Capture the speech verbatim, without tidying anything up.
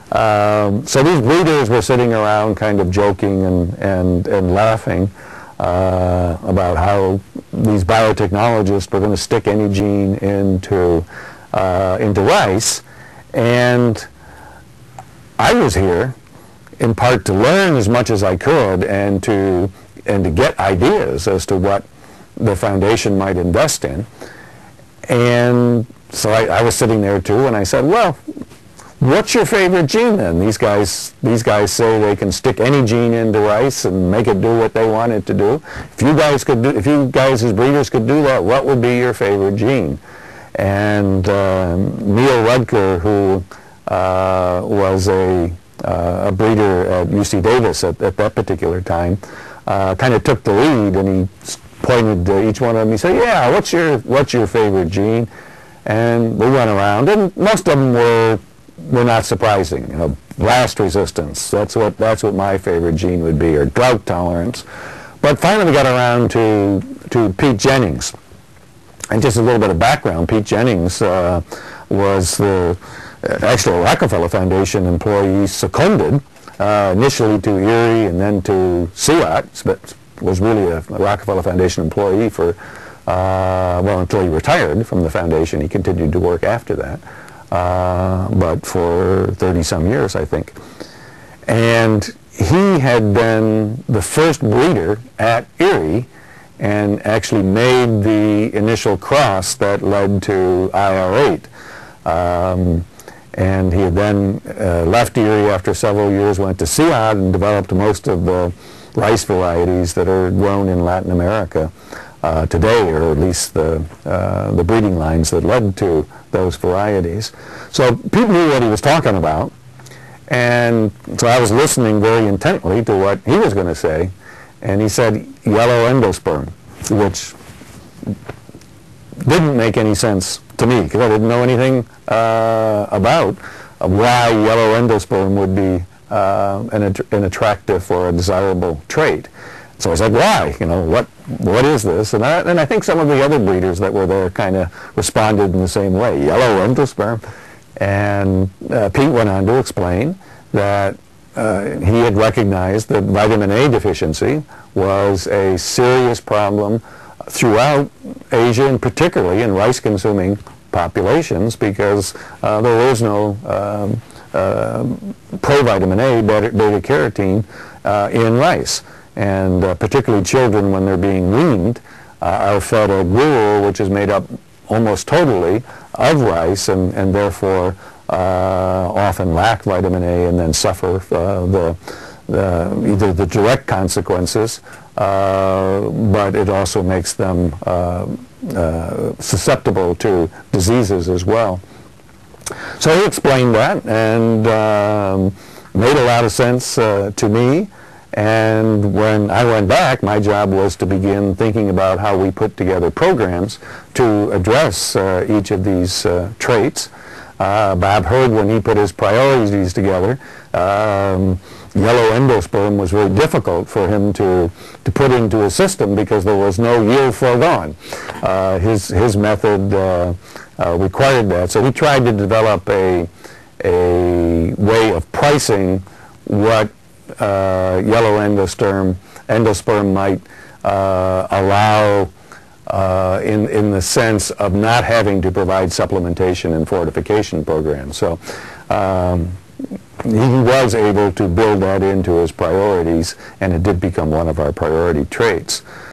Um, so these breeders were sitting around kind of joking and, and, and laughing uh, about how these biotechnologists were going to stick any gene into, uh, into rice. And I was here in part to learn as much as I could and to, and to get ideas as to what the foundation might invest in. And so I, I was sitting there too, and I said, well, what's your favorite gene then? These guys, these guys say they can stick any gene into rice and make it do what they want it to do. If you guys could do, if you guys as breeders could do that, what would be your favorite gene? And uh, Neil Rudker, who uh, was a, uh, a breeder at U C Davis at, at that particular time, uh, kind of took the lead, and he pointed to each one of them. He said, "Yeah, what's your what's your favorite gene?" And we went around, and most of them were were not surprising. You know, blast resistance. That's what that's what my favorite gene would be, or drought tolerance. But finally, we got around to to Pete Jennings. And just a little bit of background: Pete Jennings uh, was the uh, actually a Rockefeller Foundation employee seconded uh, initially to Erie and then to C I A T, but was really a, a Rockefeller Foundation employee for uh, well until he retired from the foundation. He continued to work after that. Uh, but for thirty some years, I think. And he had been the first breeder at Erie and actually made the initial cross that led to I R eight. Um, and he had then uh, left Erie after several years, went to C I A T and developed most of the rice varieties that are grown in Latin America uh, today, or at least the, uh, the breeding lines that led to those varieties. So Pete knew what he was talking about, and so I was listening very intently to what he was going to say, and he said yellow endosperm, which didn't make any sense to me because I didn't know anything uh, about uh, why yellow endosperm would be uh, an, att an attractive or a desirable trait. So I said, why? You know, what what is this? And I, and I think some of the other breeders that were there kind of responded in the same way, yellow endosperm. And uh, Pete went on to explain that uh, he had recognized that vitamin A deficiency was a serious problem throughout Asia, and particularly in rice-consuming populations, because uh, there is no um, uh, provitamin A, beta, beta carotene, uh, in rice. And uh, particularly children, when they're being weaned, uh, are fed a gruel which is made up almost totally of rice, and, and therefore uh, often lack vitamin A and then suffer uh, the, the, either the direct consequences, uh, but it also makes them uh, uh, susceptible to diseases as well. So he explained that, and um, made a lot of sense uh, to me. And when I went back, my job was to begin thinking about how we put together programs to address uh, each of these uh, traits. Uh, Bob Hurd, when he put his priorities together, um, yellow endosperm was very difficult for him to, to put into a system because there was no yield foregone. Uh, his, his method uh, uh, required that. So he tried to develop a, a way of pricing what Uh, yellow endosperm, endosperm might uh, allow uh, in, in the sense of not having to provide supplementation and fortification programs. So um, he was able to build that into his priorities, and it did become one of our priority traits.